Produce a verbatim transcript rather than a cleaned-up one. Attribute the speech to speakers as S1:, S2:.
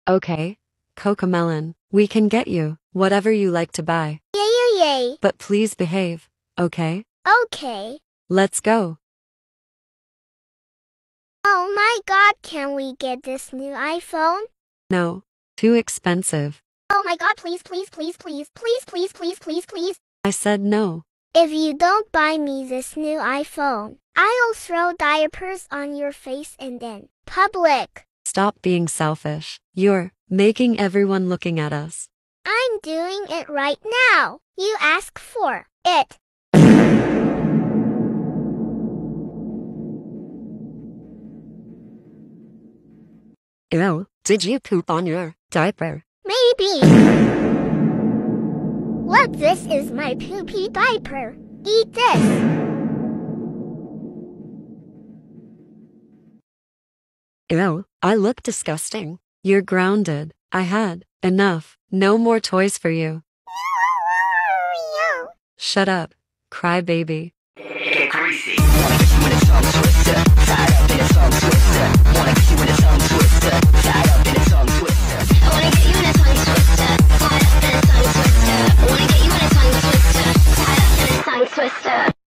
S1: Okay, Cocomelon, we can get you whatever you like to buy.
S2: Yay, yay, yay.
S1: But please behave, okay?
S2: Okay.
S1: Let's go.
S2: Oh my god, can we get this new iPhone?
S1: No, too expensive.
S2: Oh my god, please, please, please, please, please, please, please, please, please.
S1: I said no.
S2: If you don't buy me this new iPhone, I'll throw diapers on your face and then public.
S1: Stop being selfish. You're making everyone looking at us.
S2: I'm doing it right now. You ask for it.
S1: Ew, did you poop on your diaper?
S2: Maybe. Look, this is my poopy diaper. Eat this.
S1: Ew, I look disgusting. You're grounded. I had enough. No more toys for you. Shut up, crybaby.
S3: Get greasy. When it's all twisted, tied up in its all twisted.